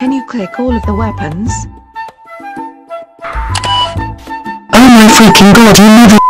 Can you click all of the weapons? Oh my freaking god, you never